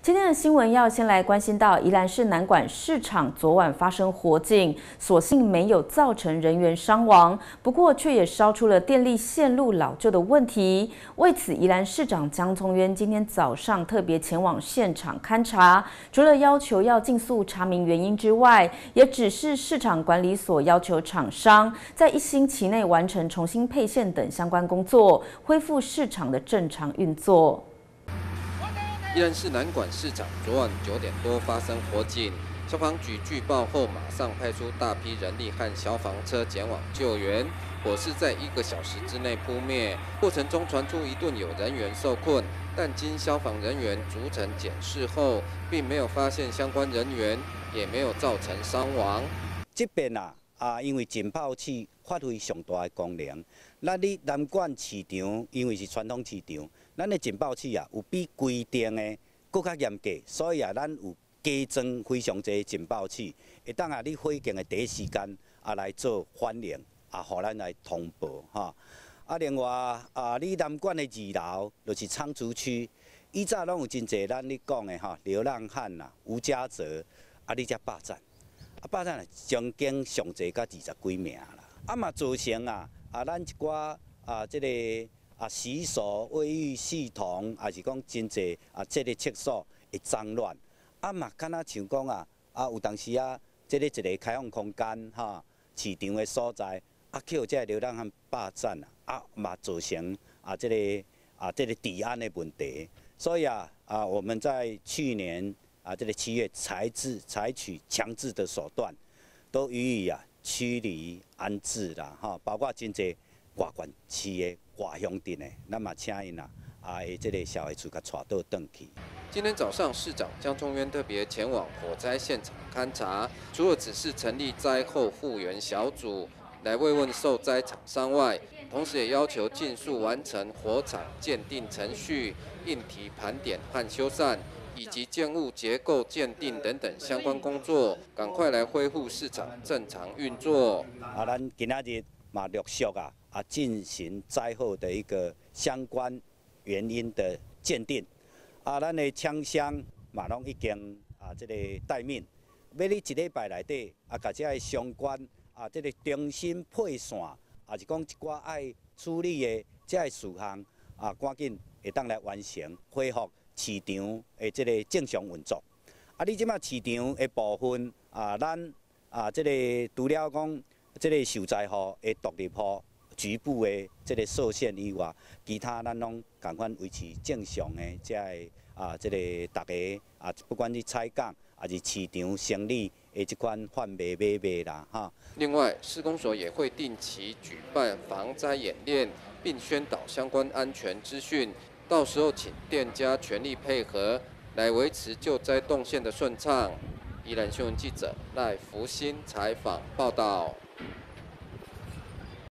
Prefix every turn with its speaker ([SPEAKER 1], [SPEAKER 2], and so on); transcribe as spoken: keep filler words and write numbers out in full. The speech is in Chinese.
[SPEAKER 1] 今天的新闻要先来关心到宜兰市南管市场昨晚发生火警，所幸没有造成人员伤亡，不过却也烧出了电力线路老旧的问题。为此，宜兰市长江聪渊今天早上特别前往现场勘查，除了要求要尽速查明原因之外，也指示市场管理所要求厂商在一星期内完成重新配线等相关工作，恢复市场的正常运作。
[SPEAKER 2] 宜兰市南管市场昨晚九点多发生火警，消防局据报后马上派出大批人力和消防车前往救援。火势在一个小时之内扑灭，过程中传出一度有人员受困，但经消防人员逐层检视后，并没有发现相关人员，也没有造成伤亡。
[SPEAKER 3] 这边啊啊，因为浸泡器发挥上大的功能，咱哩南管市场因为是传统市场。 咱的浸泡器啊，有比规定的更较严格，所以啊，咱有加装非常侪浸泡器，会当啊，你火警的第一时间啊来做反应，啊，互咱来通报哈。啊，另外啊，你南管的二楼就是仓储区，以早拢有真侪咱你讲的哈，流浪汉呐、吴家泽，啊，你才霸占，啊，霸占啊，将近上侪到二十几名啦，啊嘛造成啊啊，咱一寡啊，这个。 啊，洗手、卫浴系统，还是讲真济啊，这个厕所会脏乱。啊嘛，敢若像讲啊，啊有当时啊，这个一个开放空间哈，市场的所在，啊，去有这个流浪汉霸占啊，啊嘛造成啊这个啊这个治安的问题。所以啊啊，我们在去年啊这个七月采制采取强制的手段，都予以啊驱离安置啦哈，包括真济外县市的。 外乡镇的，咱嘛请因啊，啊，这个消费处甲带倒转去。
[SPEAKER 2] 今天早上，市长江聪渊特别前往火灾现场勘查，除了指示成立灾后复原小组来慰问受灾厂商外，同时也要求尽速完成火场鉴定程序、硬体盘点和修缮，以及建物结构鉴定等等相关工作，赶快来恢复市场正常运作。
[SPEAKER 3] 啊，咱今仔日嘛陆续啊。 啊，进行灾后的一个相关原因的鉴定。啊，咱的厂商嘛拢已经啊，这个待命。要你一礼拜内底啊，甲这个相关啊，这个重新配线，啊是讲一寡爱处理的这个事项啊，赶紧会当来完成，恢复市场的这个正常运作。啊，你即马市场的部分啊，咱啊，这个除了讲这个受灾户的独立户。 局部的这个受限以外，其他咱拢共款维持正常的这个啊，这个大家啊，不管是采购还是市场生理的这款贩卖买卖啦哈。
[SPEAKER 2] 另外，施工所也会定期举办防灾演练，并宣导相关安全资讯。到时候请店家全力配合，来维持救灾动线的顺畅。宜兰新闻记者赖福新采访报道。